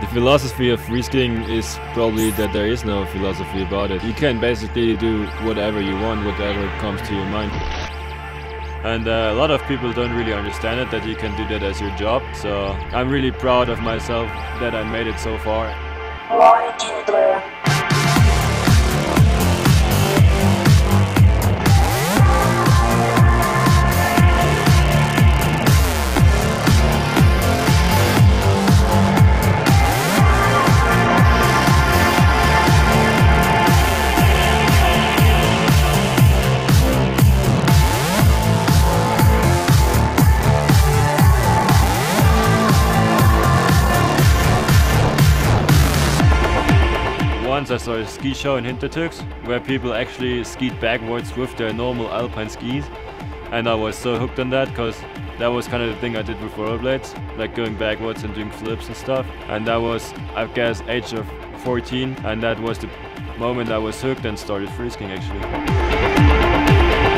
philosophy of freeskiing is probably that there is no philosophy about it. You can basically do whatever you want, whatever comes to your mind. And a lot of people don't really understand it, that you can do that as your job. So I'm really proud of myself that I made it so far. Once I saw a ski show in Hintertux where people actually skied backwards with their normal alpine skis, and I was so hooked on that because that was kind of the thing I did with rollerblades, like going backwards and doing flips and stuff. And that was, I guess, age of 14, and that was the moment I was hooked and started freeskiing actually.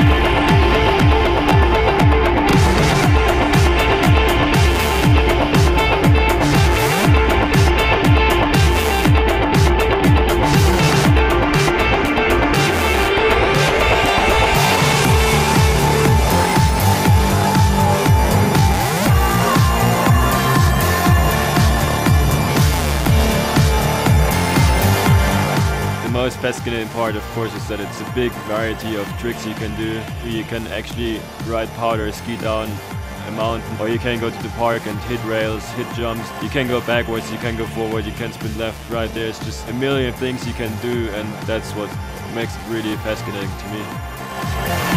The most fascinating part, of course, is that it's a big variety of tricks you can do. You can actually ride powder, ski down a mountain, or you can go to the park and hit rails, hit jumps. You can go backwards, you can go forward, you can spin left, right. There's just a million things you can do, and that's what makes it really fascinating to me.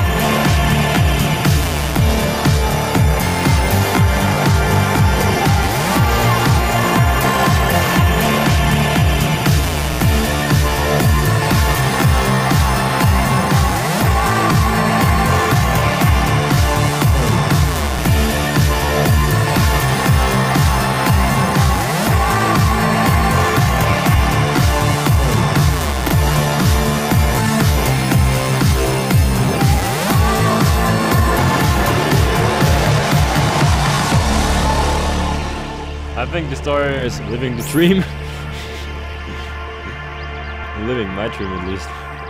I think the story is living the dream. Living my dream at least.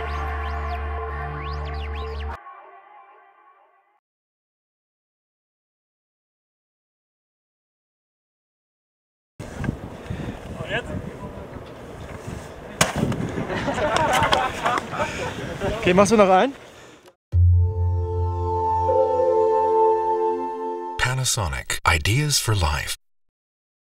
Und jetzt? Okay, machst du noch einen? Panasonic. Ideas for life.